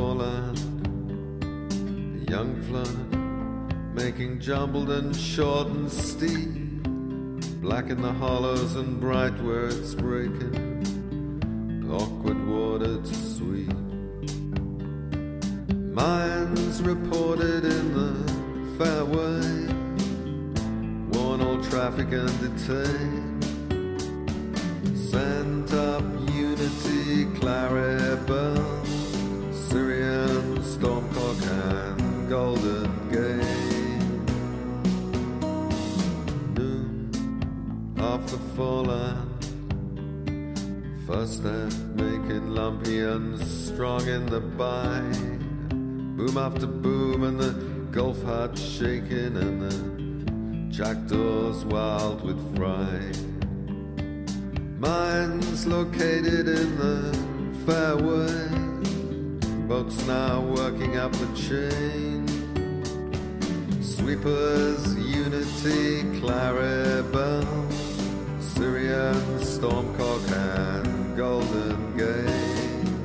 foreland, a young flood making jumbled and short and steep, black in the hollows and bright where it's breaking, awkward water to sweep. Mines reported in the fairway, warn all traffic and detain. Sent up Unity, Clarabelle, Syrian, Stormcock and Golden Gate. Noon off the foreland, first step making lumpy and strong in the bite. Boom after boom and the Gulf Hut shaking and the jackdaws wild with fright. Mines located in the fairway, boats now working up the chain. Sweepers, Unity, Clarabelle, Syrian, Stormcock and Golden Gate.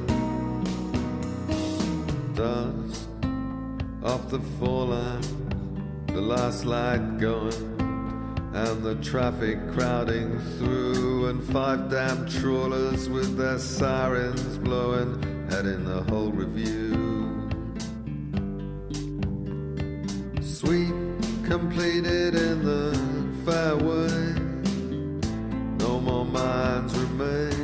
Dust off the foreland, the last light going, and the traffic crowding through, and 5 damn trawlers with their sirens blowing, heading the whole review. Sweep completed in the fairway, no more mines remain.